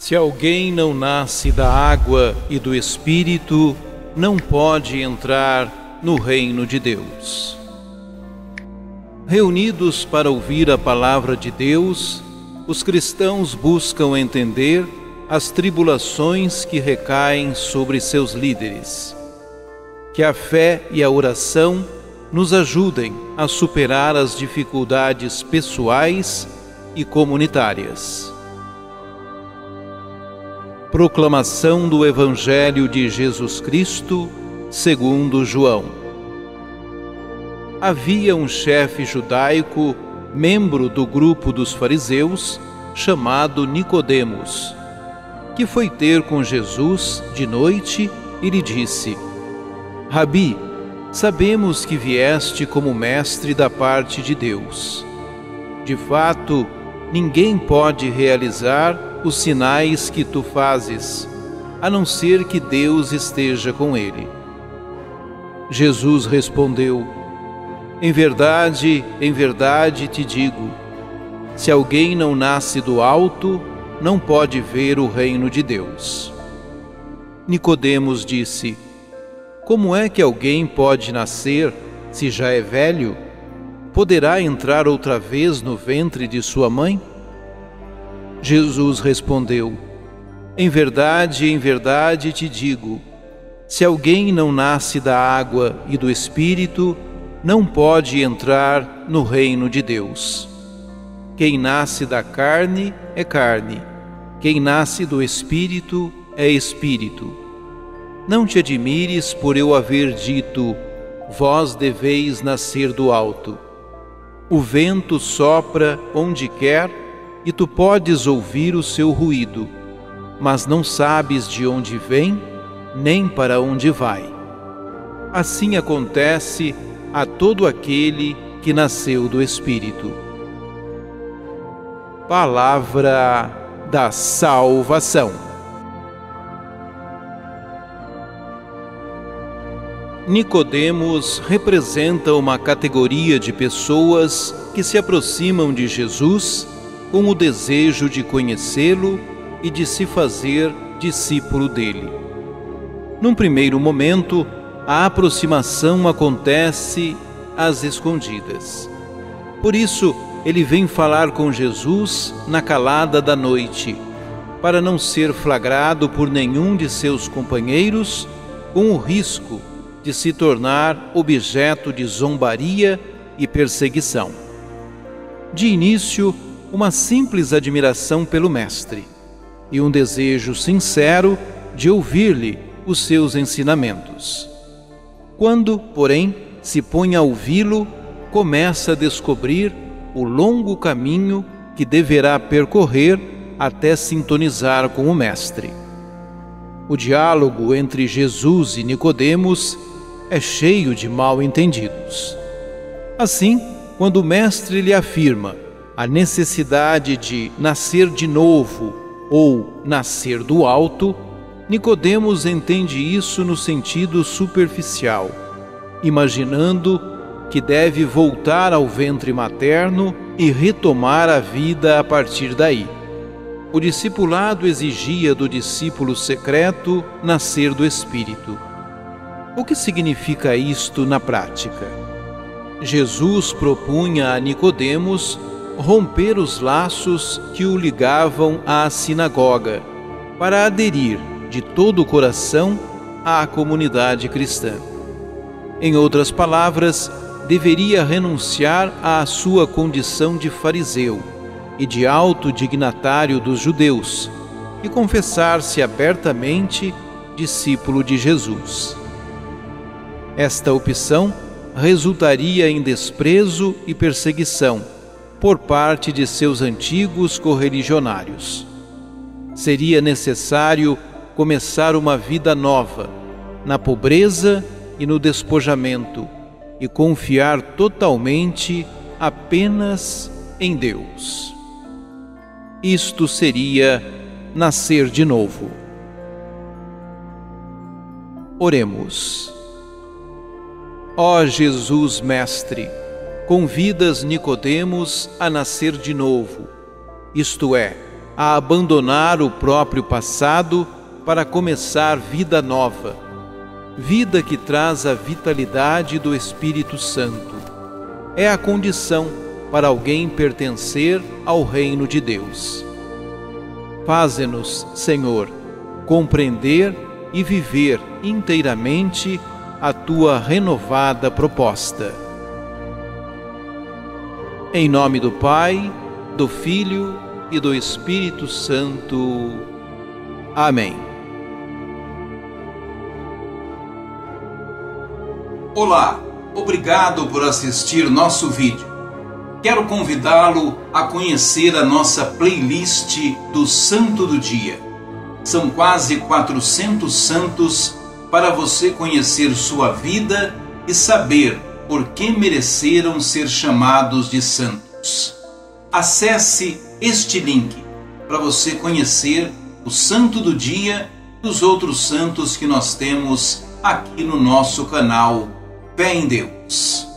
Se alguém não nasce da água e do Espírito, não pode entrar no reino de Deus. Reunidos para ouvir a palavra de Deus, os cristãos buscam entender as tribulações que recaem sobre seus líderes. Que a fé e a oração nos ajudem a superar as dificuldades pessoais e comunitárias. Proclamação do Evangelho de Jesus Cristo, segundo João. Havia um chefe judaico, membro do grupo dos fariseus, chamado Nicodemos, que foi ter com Jesus de noite e lhe disse: Rabi, sabemos que vieste como mestre da parte de Deus. De fato, ninguém pode realizar os sinais que tu fazes, a não ser que Deus esteja com ele. Jesus respondeu: em verdade te digo, se alguém não nasce do alto, não pode ver o reino de Deus. Nicodemos disse: como é que alguém pode nascer se já é velho? Poderá entrar outra vez no ventre de sua mãe? Jesus respondeu: em verdade te digo, se alguém não nasce da água e do Espírito, não pode entrar no reino de Deus. Quem nasce da carne é carne, quem nasce do Espírito é Espírito. Não te admires por eu haver dito, vós deveis nascer do alto. O vento sopra onde quer e tu podes ouvir o seu ruído, mas não sabes de onde vem, nem para onde vai. Assim acontece a todo aquele que nasceu do Espírito. Palavra da salvação. Nicodemos representa uma categoria de pessoas que se aproximam de Jesus com o desejo de conhecê-lo e de se fazer discípulo dele. Num primeiro momento, a aproximação acontece às escondidas. Por isso, ele vem falar com Jesus na calada da noite, para não ser flagrado por nenhum de seus companheiros, com o risco de se tornar objeto de zombaria e perseguição. De início, uma simples admiração pelo Mestre e um desejo sincero de ouvir-lhe os seus ensinamentos. Quando, porém, se põe a ouvi-lo, começa a descobrir o longo caminho que deverá percorrer até sintonizar com o Mestre. O diálogo entre Jesus e Nicodemos é cheio de mal-entendidos. Assim, quando o Mestre lhe afirma a necessidade de nascer de novo ou nascer do alto, Nicodemos entende isso no sentido superficial, imaginando que deve voltar ao ventre materno e retomar a vida a partir daí. O discipulado exigia do discípulo secreto nascer do Espírito. O que significa isto na prática? Jesus propunha a Nicodemos romper os laços que o ligavam à sinagoga, para aderir de todo o coração à comunidade cristã. Em outras palavras, deveria renunciar à sua condição de fariseu e de alto dignatário dos judeus e confessar-se abertamente discípulo de Jesus. Esta opção resultaria em desprezo e perseguição por parte de seus antigos correligionários. Seria necessário começar uma vida nova, na pobreza e no despojamento, e confiar totalmente apenas em Deus. Isto seria nascer de novo. Oremos. Ó Jesus Mestre, convidas Nicodemos a nascer de novo, isto é, a abandonar o próprio passado para começar vida nova, vida que traz a vitalidade do Espírito Santo. É a condição para alguém pertencer ao reino de Deus. Faze-nos, Senhor, compreender e viver inteiramente a tua renovada proposta. Em nome do Pai, do Filho e do Espírito Santo. Amém. Olá, obrigado por assistir nosso vídeo. Quero convidá-lo a conhecer a nossa playlist do Santo do Dia. São quase 400 santos para você conhecer sua vida e saber por que mereceram ser chamados de santos. Acesse este link para você conhecer o Santo do Dia e os outros santos que nós temos aqui no nosso canal Fé em Deus.